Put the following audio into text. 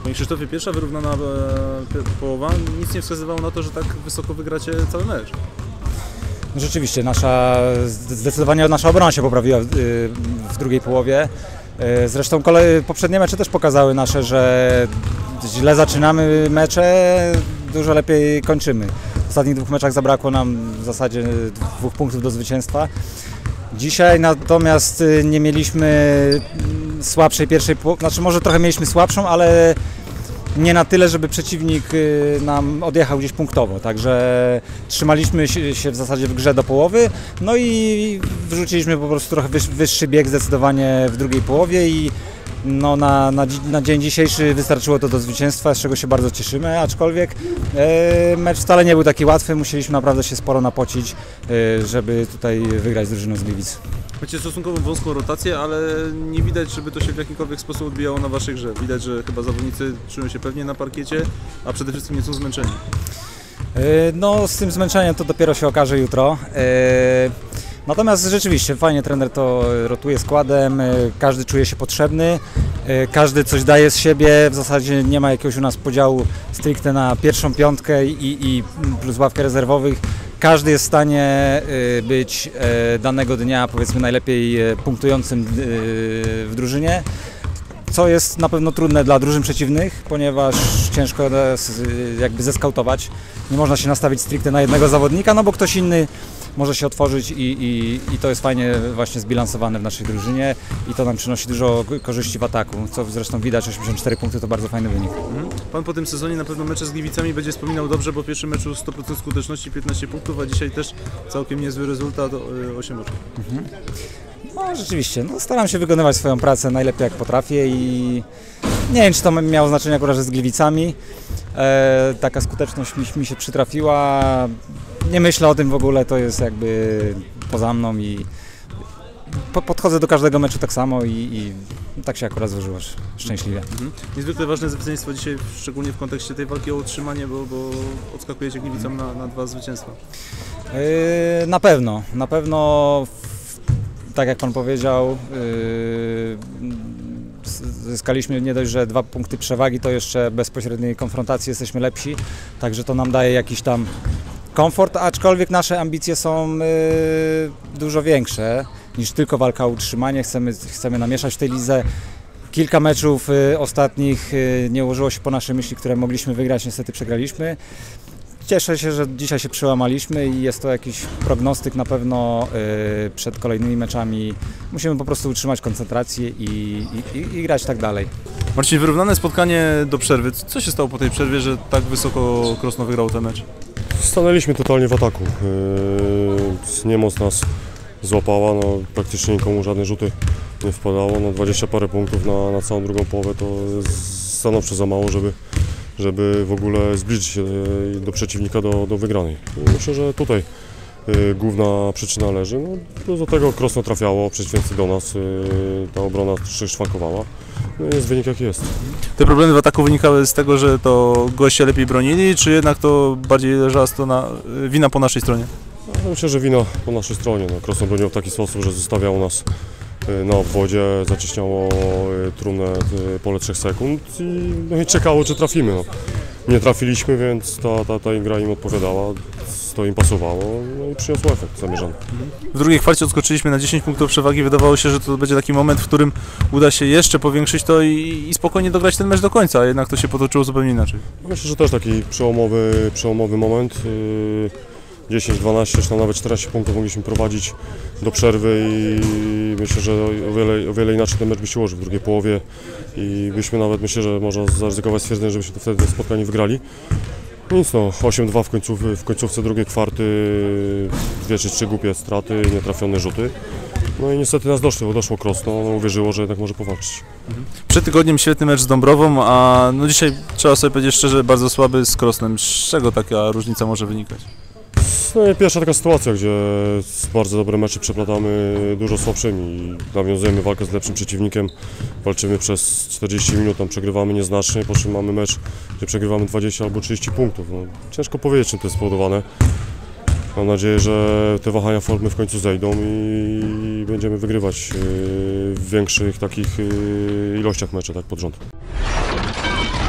Panie Krzysztofie, pierwsza wyrównana połowa, nic nie wskazywało na to, że tak wysoko wygracie cały mecz. Rzeczywiście, zdecydowanie nasza obrona się poprawiła w drugiej połowie. Zresztą poprzednie mecze też pokazały nasze, że źle zaczynamy mecze, dużo lepiej kończymy. W ostatnich 2 meczach zabrakło nam w zasadzie 2 punktów do zwycięstwa. Dzisiaj natomiast nie mieliśmy słabszej pierwszej połowy, znaczy może trochę mieliśmy słabszą, ale nie na tyle, żeby przeciwnik nam odjechał gdzieś punktowo, także trzymaliśmy się w zasadzie w grze do połowy, no i wrzuciliśmy po prostu trochę wyższy bieg zdecydowanie w drugiej połowie i no na dzień dzisiejszy wystarczyło to do zwycięstwa, z czego się bardzo cieszymy, aczkolwiek mecz wcale nie był taki łatwy, musieliśmy naprawdę się sporo napocić, żeby tutaj wygrać z drużyną z Gliwic. Macie stosunkowo wąską rotację, ale nie widać, żeby to się w jakikolwiek sposób odbijało na waszej grze. Widać, że chyba zawodnicy czują się pewnie na parkiecie, a przede wszystkim nie są zmęczeni. No z tym zmęczeniem to dopiero się okaże jutro. Natomiast rzeczywiście fajnie trener to rotuje składem, każdy czuje się potrzebny, każdy coś daje z siebie, w zasadzie nie ma jakiegoś u nas podziału stricte na pierwszą piątkę i plus ławkę rezerwowych. Każdy jest w stanie być danego dnia, powiedzmy, najlepiej punktującym w drużynie, co jest na pewno trudne dla drużyn przeciwnych, ponieważ ciężko jakby zeskautować. Nie można się nastawić stricte na jednego zawodnika, no bo ktoś inny może się otworzyć i to jest fajnie właśnie zbilansowane w naszej drużynie i to nam przynosi dużo korzyści w ataku, co zresztą widać, 84 punkty to bardzo fajny wynik. Pan po tym sezonie na pewno mecze z Gliwicami będzie wspominał dobrze, bo w pierwszym meczu 100% skuteczności, 15 punktów, a dzisiaj też całkiem niezły rezultat, 8 oczków. No rzeczywiście, no, staram się wykonywać swoją pracę najlepiej jak potrafię i nie wiem, czy to miało znaczenie akurat z Gliwicami. Taka skuteczność mi się przytrafiła. Nie myślę o tym w ogóle, to jest jakby poza mną i podchodzę do każdego meczu tak samo i tak się akurat złożyło szczęśliwie. Niezwykle ważne zwycięstwo dzisiaj, szczególnie w kontekście tej walki o utrzymanie, bo odskakujecie Gliwicom na 2 zwycięstwa. Na pewno, tak jak Pan powiedział, zyskaliśmy nie dość, że 2 punkty przewagi, to jeszcze bezpośredniej konfrontacji jesteśmy lepsi, także to nam daje jakiś tam komfort, aczkolwiek nasze ambicje są dużo większe niż tylko walka o utrzymanie. Chcemy namieszać w tej lidze. Kilka meczów ostatnich nie ułożyło się po naszej myśli, które mogliśmy wygrać, niestety przegraliśmy. Cieszę się, że dzisiaj się przełamaliśmy i jest to jakiś prognostyk na pewno przed kolejnymi meczami. Musimy po prostu utrzymać koncentrację i grać tak dalej. Marcin, wyrównane spotkanie do przerwy. Co się stało po tej przerwie, że tak wysoko Krosno wygrał ten mecz? Stanęliśmy totalnie w ataku. Niemoc nas złapała, no, praktycznie nikomu żadne rzuty nie wpadało. No, 20 parę punktów na całą drugą połowę to jest stanowczo za mało, żeby w ogóle zbliżyć się do przeciwnika do wygranej. Myślę, że tutaj główna przyczyna leży. No, do tego Krosno trafiało przeciwieństwie do nas, ta obrona troszkę szwankowała. No, jest wynik jaki jest. Te problemy w ataku wynikały z tego, że to goście lepiej bronili, czy jednak to bardziej leżała wina po naszej stronie? No, myślę, że wina po naszej stronie. No, Krosno bronił w taki sposób, że zostawiał nas na obwodzie, zacieśniało trumnę pole 3 sekund i czekało, czy trafimy. No. Nie trafiliśmy, więc ta gra im odpowiadała, to im pasowało, no i przyniosło efekt zamierzony. W drugiej kwarcie odskoczyliśmy na 10 punktów przewagi, wydawało się, że to będzie taki moment, w którym uda się jeszcze powiększyć to i spokojnie dograć ten mecz do końca, a jednak to się potoczyło zupełnie inaczej. Myślę, że też taki przełomowy moment. 10, 12, czy nawet 14 punktów mogliśmy prowadzić do przerwy i myślę, że o wiele inaczej ten mecz by się ułożył w drugiej połowie i byśmy nawet, myślę, że można zaryzykować stwierdzenie, żebyśmy wtedy to spotkanie wygrali. Nic no, 8-2 w końcówce drugiej kwarty, 2 czy 3 głupie straty, nietrafione rzuty. No i niestety nas doszło Krosno, uwierzyło, że jednak może powalczyć. Przed tygodniem świetny mecz z Dąbrową, a no dzisiaj trzeba sobie powiedzieć szczerze, bardzo słaby z Krosnem. Z czego taka różnica może wynikać? No i pierwsza taka sytuacja, gdzie bardzo dobre mecze przeplatamy dużo słabszymi. Nawiązujemy walkę z lepszym przeciwnikiem, walczymy przez 40 minut, tam przegrywamy nieznacznie, po czym mamy mecz, gdzie przegrywamy 20 albo 30 punktów. No, ciężko powiedzieć, czym to jest spowodowane. Mam nadzieję, że te wahania formy w końcu zejdą i będziemy wygrywać w większych takich ilościach meczy tak pod rząd.